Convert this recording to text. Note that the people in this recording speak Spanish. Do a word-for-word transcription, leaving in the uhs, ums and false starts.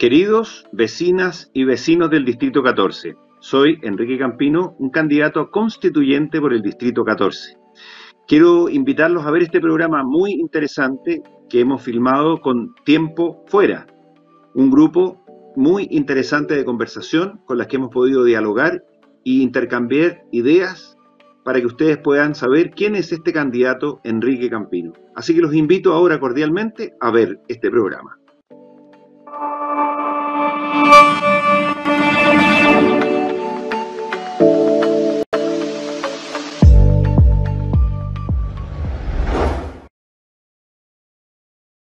Queridos vecinas y vecinos del Distrito catorce, soy Enrique Campino, un candidato constituyente por el Distrito catorce. Quiero invitarlos a ver este programa muy interesante que hemos filmado con Tiempo Fuera, un grupo muy interesante de conversación con las que hemos podido dialogar e intercambiar ideas para que ustedes puedan saber quién es este candidato Enrique Campino. Así que los invito ahora cordialmente a ver este programa.